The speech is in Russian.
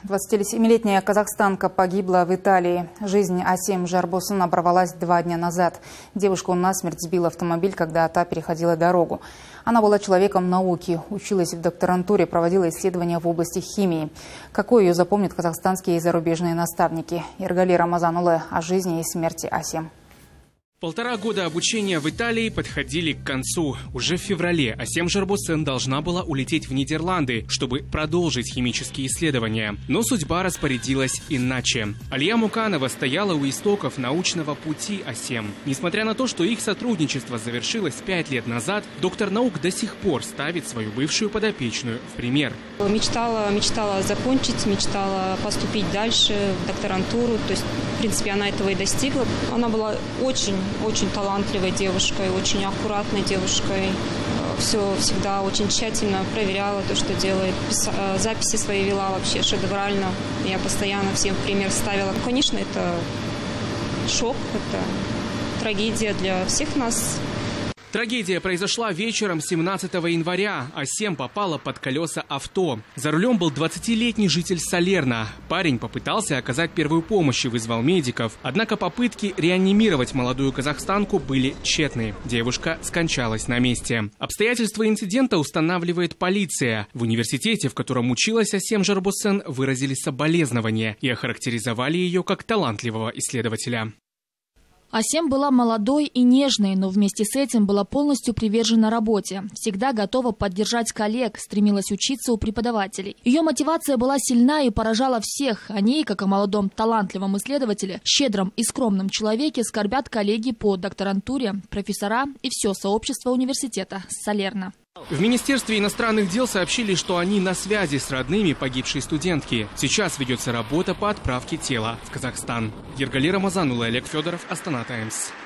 27-летняя казахстанка погибла в Италии. Жизнь Асем Жарбосын оборвалась 2 дня назад. Девушку насмерть сбил автомобиль, когда та переходила дорогу. Она была человеком науки, училась в докторантуре, проводила исследования в области химии. Какой ее запомнят казахстанские и зарубежные наставники? Иргали Рамазанулы о жизни и смерти Асем. 1,5 года обучения в Италии подходили к концу. Уже в феврале Асем Жарбосын должна была улететь в Нидерланды, чтобы продолжить химические исследования. Но судьба распорядилась иначе. Алия Муканова стояла у истоков научного пути Асем. Несмотря на то, что их сотрудничество завершилось 5 лет назад, доктор наук до сих пор ставит свою бывшую подопечную в пример. Мечтала закончить, мечтала поступить дальше в докторантуру. То есть, в принципе, она этого и достигла. Она была очень талантливой девушкой, очень аккуратной девушкой. Все всегда очень тщательно проверяла то, что делает. Записи свои вела вообще шедеврально. Я постоянно всем в пример ставила. Конечно, это шок, это трагедия для всех нас. Трагедия произошла вечером 17 января. Асем попала под колеса авто. За рулем был 20-летний житель Салерно. Парень попытался оказать первую помощь и вызвал медиков. Однако попытки реанимировать молодую казахстанку были тщетны. Девушка скончалась на месте. Обстоятельства инцидента устанавливает полиция. В университете, в котором училась Асем Жарбосын, выразили соболезнования и охарактеризовали ее как талантливого исследователя. Асем была молодой и нежной, но вместе с этим была полностью привержена работе. Всегда готова поддержать коллег, стремилась учиться у преподавателей. Ее мотивация была сильна и поражала всех. О ней, как о молодом талантливом исследователе, щедром и скромном человеке, скорбят коллеги по докторантуре, профессора и все сообщество университета Салерно. В Министерстве иностранных дел сообщили, что они на связи с родными погибшей студентки. Сейчас ведется работа по отправке тела в Казахстан. Иргали Рамазанулы, Олег Федоров, Астана Таймс.